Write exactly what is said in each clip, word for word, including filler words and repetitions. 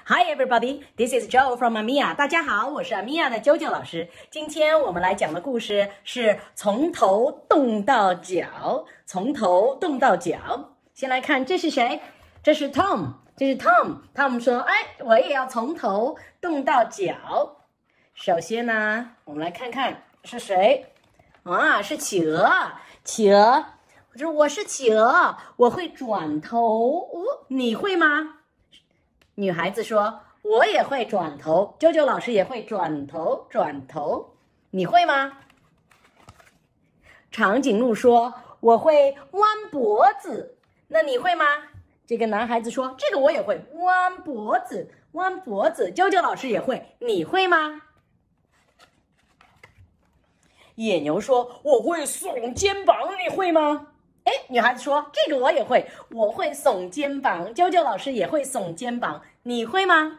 Hi everybody, this is Joe from Amia. 大家好，我是 Amia 的啾啾老师。今天我们来讲的故事是从头动到脚，从头动到脚。先来看这是谁？这是 Tom， 这是 Tom。Tom 说：“哎，我也要从头动到脚。”首先呢，我们来看看是谁啊？是企鹅，企鹅。我说我是企鹅，我会转头。哦，你会吗？女孩子说：“我也会转头。”啾啾老师也会转头，转头。你会吗？长颈鹿说：“我会弯脖子。”那你会吗？这个男孩子说：“这个我也会，弯脖子，弯脖子。”啾啾老师也会，你会吗？野牛说：“我会耸肩膀。”你会吗？哎，女孩子说：“这个我也会，我会耸肩膀。”啾啾老师也会耸肩膀，你会吗？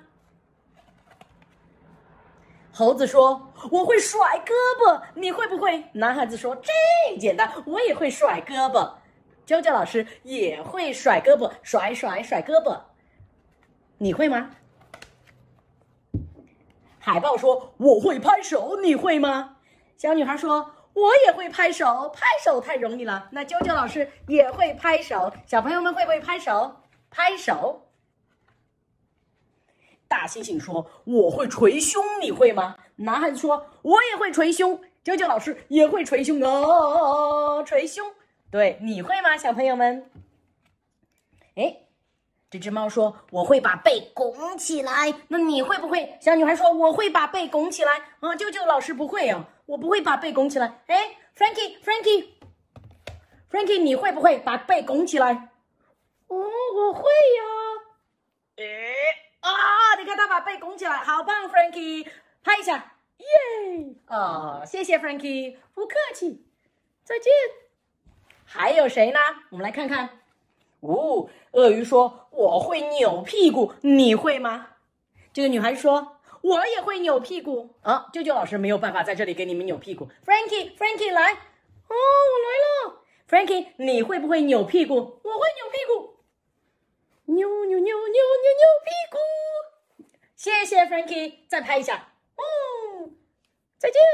猴子说：“我会甩胳膊。”你会不会？男孩子说：“这简单，我也会甩胳膊。”啾啾老师也会甩胳膊，甩甩甩胳膊，你会吗？海豹说：“我会拍手。”你会吗？小女孩说：“我也会拍手，拍手太容易了。”那啾啾老师也会拍手，小朋友们会不会拍手？拍手。大猩猩说：“我会捶胸。”你会吗？男孩子说：“我也会捶胸。”啾啾老师也会捶胸哦，捶胸。对，你会吗，小朋友们？哎，这只猫说：“我会把背拱起来。”那你会不会？小女孩说：“我会把背拱起来。”啊，啾啾老师不会啊，我不会把背拱起来。哎 ，Frankie，Frankie，Frankie， 你会不会把背拱起来？哦，我会呀。哎，啊，你看他把背拱起来，好棒 ，Frankie， 拍一下，耶！哦，谢谢 Frankie， 不客气，再见。还有谁呢？我们来看看。哦，鳄鱼说：“我会扭屁股。”你会吗？这个女孩说：“我也会扭屁股。”啊，啾啾老师没有办法在这里给你们扭屁股。Frankie，Frankie 来。哦，我来了。Frankie， 你会不会扭屁股？我会扭屁股。扭扭扭扭扭扭屁股。谢谢 Frankie， 再拍一下。哦，再见。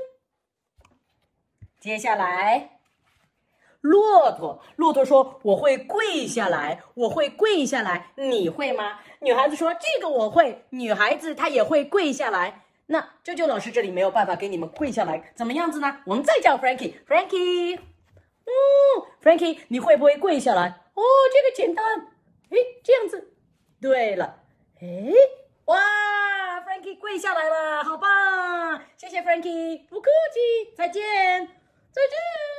接下来。骆驼，骆驼说：“我会跪下来，我会跪下来。”你会吗？女孩子说：“这个我会。”女孩子她也会跪下来。那啾啾老师这里没有办法给你们跪下来，怎么样子呢？我们再叫 Frankie，Frankie， 哦 ，Frankie， 你会不会跪下来？哦，这个简单。哎，这样子。对了，哎，哇 ，Frankie 跪下来了，好棒！谢谢 Frankie， 不客气，再见，再见。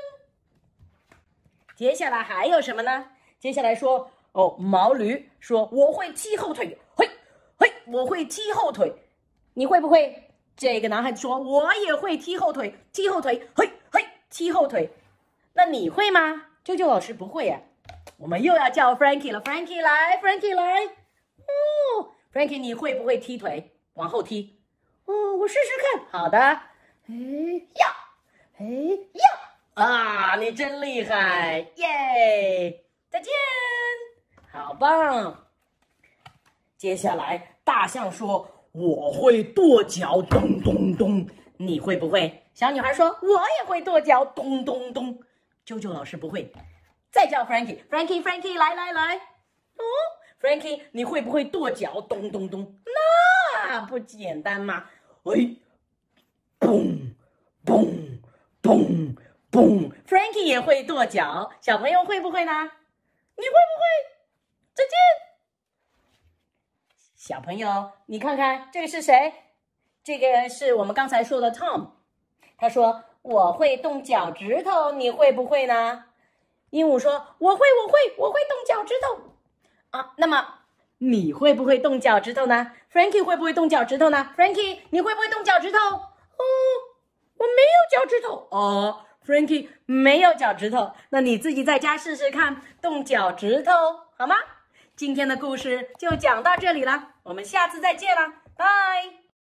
接下来还有什么呢？接下来说哦，毛驴说：“我会踢后腿。”嘿，嘿，我会踢后腿。你会不会？这个男孩子说：“我也会踢后腿，踢后腿。”嘿，嘿，踢后腿。那你会吗？啾啾老师不会呀。我们又要叫 Frankie 了 ，Frankie 来 ，Frankie 来。哦 ，Frankie 你会不会踢腿？往后踢。哦，我试试看。好的。哎呀，哎呀。啊，你真厉害，耶！再见，好棒。接下来，大象说：“我会跺脚，咚咚咚。”你会不会？小女孩说：“我也会跺脚，咚咚咚。”啾啾老师不会。再叫 Frankie，Frankie，Frankie， 来来来。哦 ，Frankie， 你会不会跺脚，咚咚咚？那不简单吗？哎，嘣嘣嘣。嘣 ，Frankie 也会跺脚，小朋友会不会呢？你会不会？再见，小朋友，你看看这个是谁？这个是我们刚才说的 Tom， 他说我会动脚趾头，你会不会呢？鹦鹉说我会，我会，我会动脚趾头啊。那么你会不会动脚趾头呢 ？Frankie 会不会动脚趾头呢 ？Frankie 你会不会动脚趾头？哦，我没有脚趾头哦。Frankie 没有脚趾头，那你自己在家试试看动脚趾头，好吗？今天的故事就讲到这里了，我们下次再见了，拜。